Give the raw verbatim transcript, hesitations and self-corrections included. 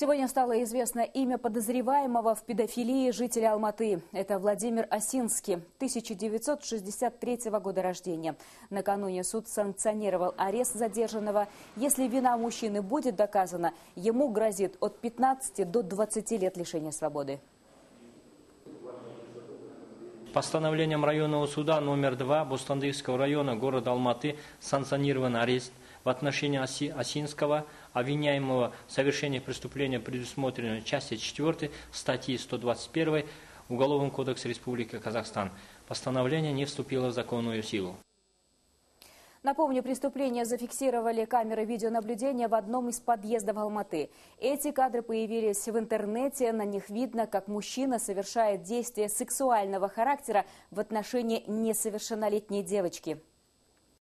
Сегодня стало известно имя подозреваемого в педофилии жителя Алматы. Это Владимир Осинский, тысяча девятьсот шестьдесят третьего года рождения. Накануне суд санкционировал арест задержанного. Если вина мужчины будет доказана, ему грозит от пятнадцати до двадцати лет лишения свободы. Постановлением районного суда номер два Бостандыйского района города Алматы санкционирован арест в отношении Осинского, обвиняемого в совершении преступления, предусмотренного частью четвёртой статьи сто двадцать первой Уголовного кодекса Республики Казахстан. Постановление не вступило в законную силу. Напомню, преступление зафиксировали камеры видеонаблюдения в одном из подъездов Алматы. Эти кадры появились в интернете. На них видно, как мужчина совершает действия сексуального характера в отношении несовершеннолетней девочки.